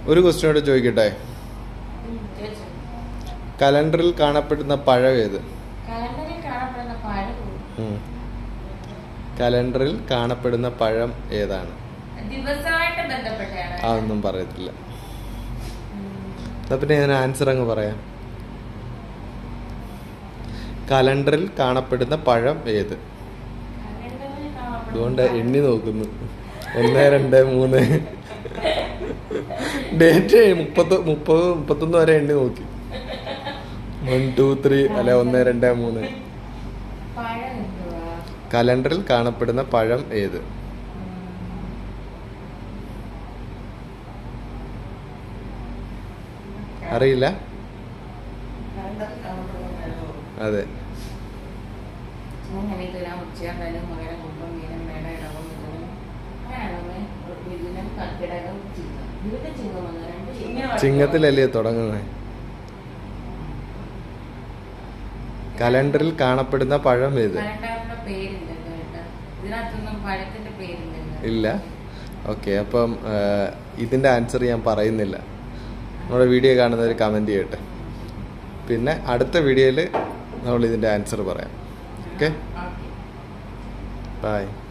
ഒരു ക്വസ്റ്റ്യൻ കൂടെ ചോദിക്കട്ടെ. കലണ്ടറിൽ കാണപ്പെടുന്ന പഴം ഏത്? കലണ്ടറിൽ കാണപ്പെടുന്ന പഴം ഏതാണ്? അതൊന്നും പറയത്തില്ല. എന്നാ പിന്നെ ഞാൻ ആൻസർ അങ്ങ് പറയാം. കലണ്ടറിൽ കാണപ്പെടുന്ന പഴം ഏത്? അതുകൊണ്ട് എണ്ണി നോക്കുന്നു. 1, 2, 3 ഡേറ്റ് 30, 31 വരെ എണ്ണി നോക്കി. 1, 2, 3 അല്ലെ 1, 2, 3. കലണ്ടറിൽ കാണപ്പെടുന്ന പഴം ഏത്? അറിയില്ല? അതെ. ചിങ്ങത്തിലല്ലേ തുടങ്ങുന്നത്? കലണ്ടറിൽ കാണപ്പെടുന്ന പഴം ഏത്? ഇല്ല. ഓക്കെ, അപ്പം ഇതിന്റെ ആൻസർ ഞാൻ പറയുന്നില്ല. നമ്മുടെ വീഡിയോ കാണുന്നവർ കമന്റ് ചെയ്യട്ടെ. പിന്നെ അടുത്ത വീഡിയോയിൽ നമ്മൾ ഇതിന്റെ ആൻസർ പറയാം. Okay, by.